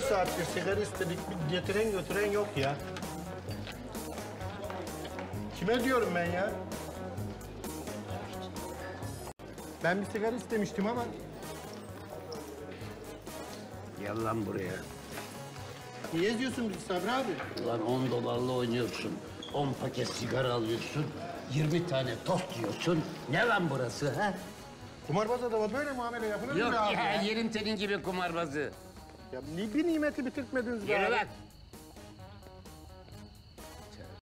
saattir sigara istedik, bir getiren götüren yok ya. Kime diyorum ben ya? Ben bir sigara istemiştim ama... Gel lan buraya. Niye eziyorsun bizi Sabri abi? Ulan 10 dolarla oynuyorsun. 10 paket sigara alıyorsun. 20 tane tost yiyorsun. Ne lan burası ha? Kumarbaz adama böyle muamele yapılır mı Yok be abi ya, yerim senin gibi kumarbazı. Ya bir nimeti bitirtmediniz be Yürü abi. lan.